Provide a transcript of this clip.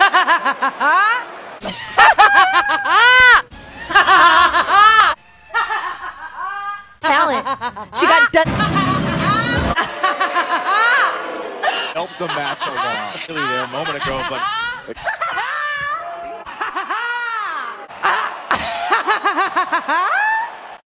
Talent. She got done. Helped the match along. Really there a moment ago, but.